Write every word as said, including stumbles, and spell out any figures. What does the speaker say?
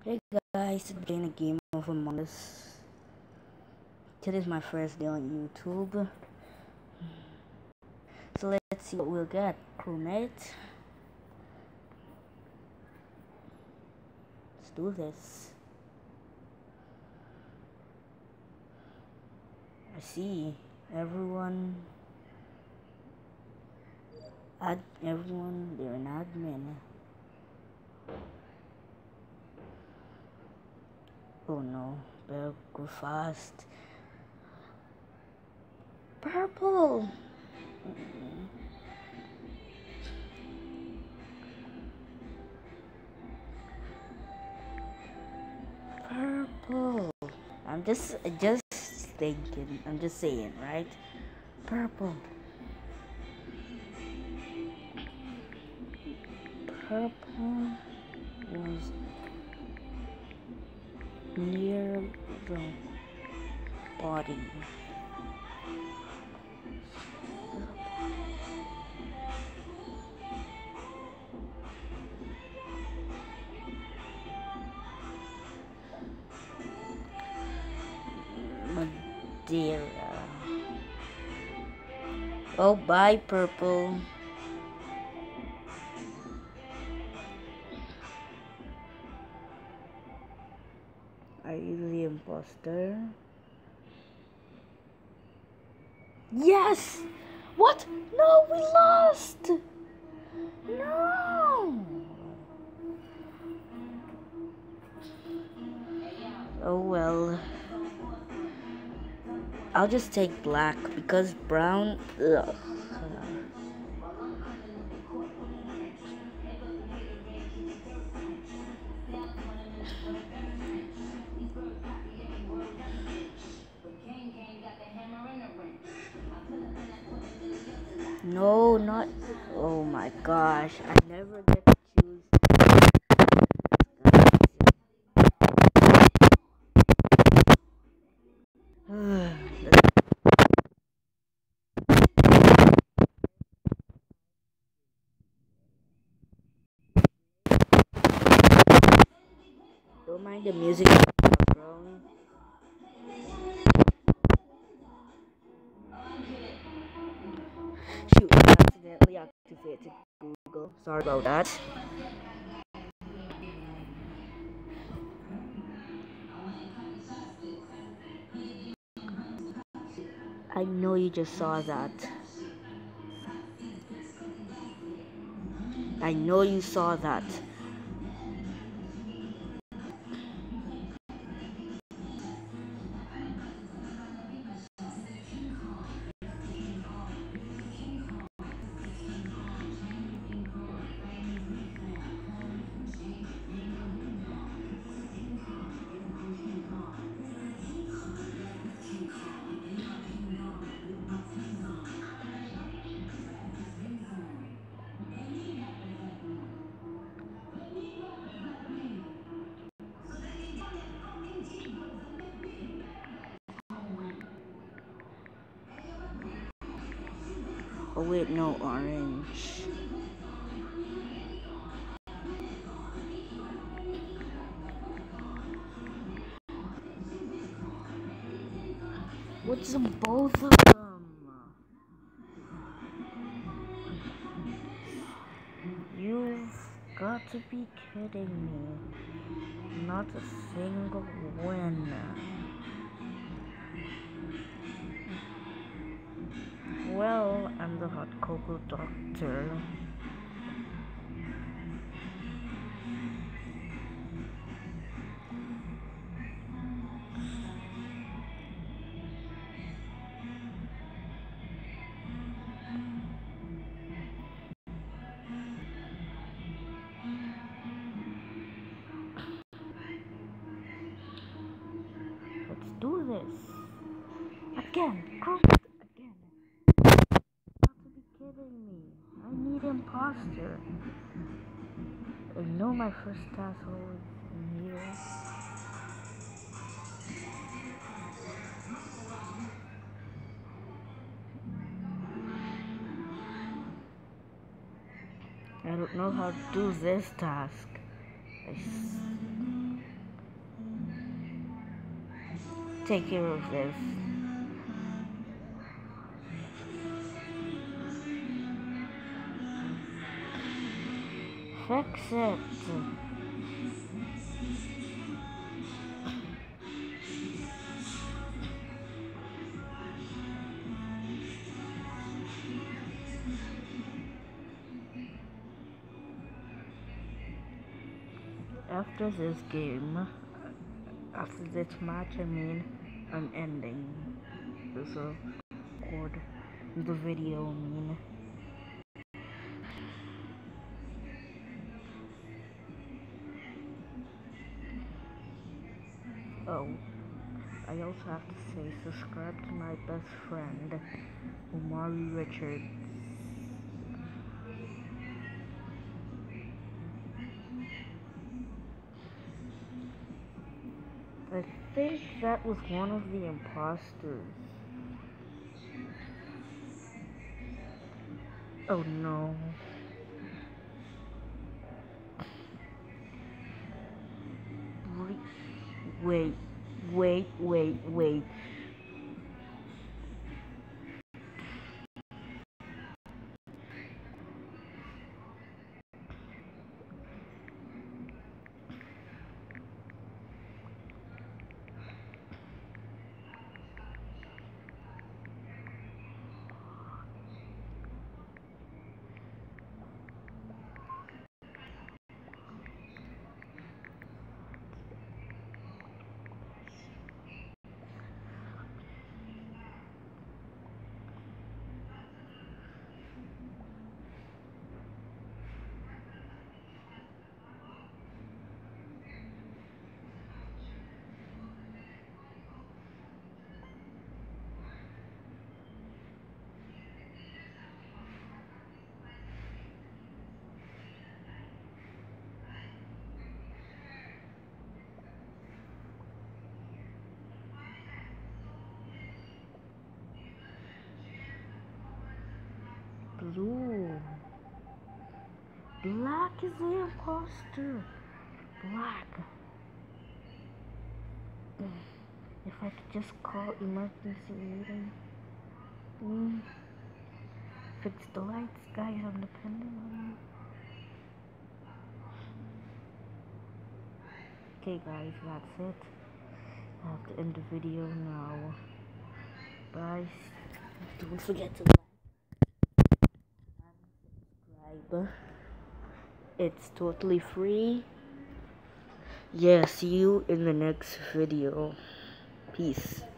Hey guys, today in a game of Among Us. Today's my first day on YouTube. So let's see what we'll get. Crewmate. Let's do this. I see everyone. Add everyone, they're an admin. Oh no, better go fast. Purple! Purple! I'm just, just thinking, I'm just saying, right? Purple. Purple was near the body. Madeira. Oh, bye, Purple. Are you the imposter? Yes! What? No, we lost! No! Oh well. I'll just take black because brown. Ugh. No, not. Oh my gosh, I never get to choose. Don't mind the music in the background. Shoot, I accidentally activated Google. Sorry about that. I know you just saw that. I know you saw that. Oh wait, no, orange. What's in both of them? You've got to be kidding me. Not a single win. Well, I'm the hot cocoa doctor. Let's do this. Again, crooked again. Got to be kidding me. I need imposter. I know my first task was in here. I don't know how to do this task. I s take care of this. Fix it. After this game, after this match, I mean, I'm ending this uh, record the video. I mean, oh, I also have to say, subscribe to my best friend, Omari Richards. I think that was one of the imposters. Oh no. Wait, wait, wait, wait. Blue. Black is the imposter. Black. If I could just call emergency meeting. Mm. Fix the lights, guys. I'm depending on you. Okay, guys, that's it. I have to end the video now. Bye. Don't forget to like and subscribe. It's totally free. Yeah, see you in the next video. Peace.